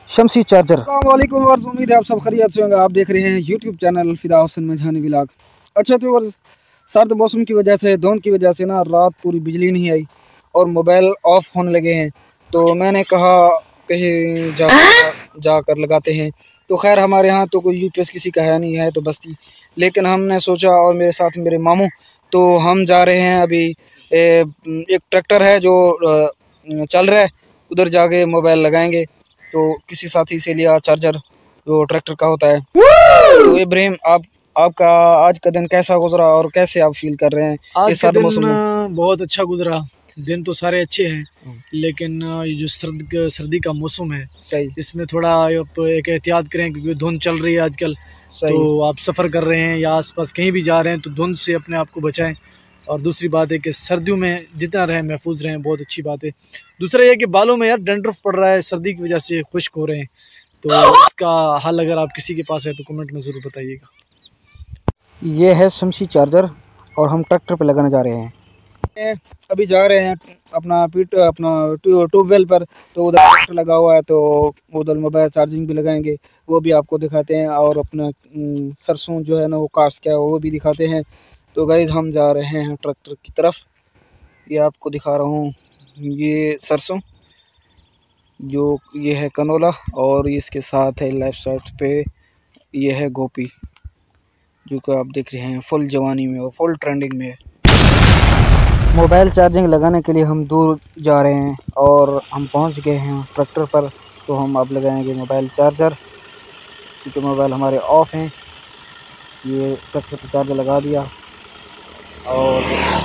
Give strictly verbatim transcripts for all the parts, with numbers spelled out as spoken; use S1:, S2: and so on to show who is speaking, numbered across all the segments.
S1: शमसी charger.
S2: अस्सलामुअलैकुम verse, उम्मीद है आप सब खैरियत से होंगे। आप देख रहे हैं यूट्यूब चैनल फिदा हुसैन मजहानी व्लॉग। अच्छा तो वर्स, सर्द मौसम की वजह से, धुंध की वजह से ना रात पूरी बिजली नहीं आई और मोबाइल ऑफ होने लगे हैं। तो मैंने कहा कहीं जा जाकर लगाते हैं। तो खैर हमारे यहाँ तो कोई यूपीएस किसी का है नहीं, है तो बस्ती। लेकिन हमने सोचा, और मेरे साथ मेरे मामू, तो हम जा रहे हैं अभी। एक ट्रैक्टर है जो चल रहा है, उधर जाके मोबाइल लगाएंगे। तो किसी साथी से लिया चार्जर जो ट्रैक्टर का होता है। तो इब्राहिम, आप आपका आज का दिन कैसा गुजरा और कैसे आप फील कर रहे हैं?
S3: आज का दिन बहुत अच्छा गुजरा। दिन तो सारे अच्छे हैं, लेकिन ये जो सर्द सर्दी का मौसम है,
S2: सही,
S3: इसमें थोड़ा आप एक एहतियात करें, क्योंकि धुंध चल रही है आजकल। तो आप सफ़र कर रहे हैं या आसपास कहीं भी जा रहे हैं तो धुंध से अपने आप को बचाएं। और दूसरी बात है कि सर्दियों में जितना रहें महफूज रहें, बहुत अच्छी बात है। दूसरा ये कि बालों में यार डैंड्रफ पड़ रहा है, सर्दी की वजह से खुश्क हो रहे हैं। तो इसका हल अगर आप किसी के पास है तो कमेंट में ज़रूर बताइएगा।
S1: ये है शमसी चार्जर और हम ट्रैक्टर पे लगाने जा रहे हैं।
S2: अभी जा रहे हैं अपना पीट अपना ट्यूबवेल पर। तो उधर ट्रैक्टर लगा हुआ है, तो उधर मोबाइल चार्जिंग भी लगाएंगे, वो भी आपको दिखाते हैं। और अपना सरसों जो है ना वो कास्ट क्या है वो भी दिखाते हैं। तो गाइज हम जा रहे हैं ट्रैक्टर की तरफ। ये आपको दिखा रहा हूँ, ये सरसों, जो ये है कनोला, और इसके साथ है लेफ्ट साइड पे ये है गोपी, जो कि आप देख रहे हैं फुल जवानी में और फुल ट्रेंडिंग में है।
S1: मोबाइल चार्जिंग लगाने के लिए हम दूर जा रहे हैं और हम पहुंच गए हैं ट्रैक्टर पर। तो हम अब लगाएंगे मोबाइल चार्जर, क्योंकि मोबाइल हमारे ऑफ हैं। ये ट्रैक्टर पर चार्जर लगा दिया और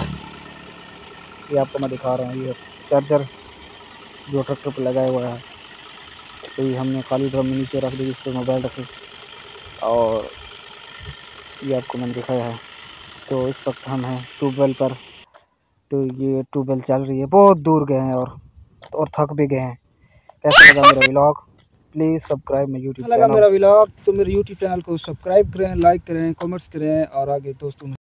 S1: ये आपको मैं दिखा रहा हूँ, ये चार्जर जो ट्रैक्टर पर लगाया हुआ है। तो ये हमने खाली ड्रम में नीचे रख दी, इस पर मोबाइल रखे, और ये आपको मैंने दिखाया है। तो इस वक्त हम हैं ट्यूबवेल पर। तो ये ट्यूबवेल चल रही है, बहुत दूर गए हैं और और थक भी गए हैं। कैसा लगा मेरा व्लॉग? प्लीज़ सब्सक्राइब मेरा यूट्यूब चैनल।
S2: लगा मेरा व्लॉग तो मेरे यूट्यूब चैनल को सब्सक्राइब करें, लाइक करें, कमेंट्स करें और आगे दोस्तों में